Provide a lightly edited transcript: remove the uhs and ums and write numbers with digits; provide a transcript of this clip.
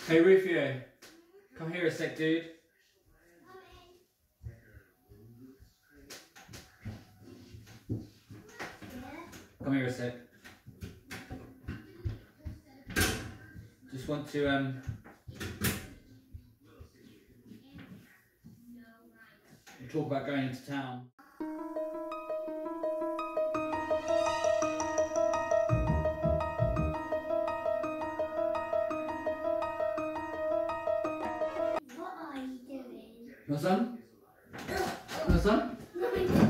Hey Rufio, come here a sec, dude. Come here a sec. Just want to talk about going into town. What are you doing? Your son? Your son?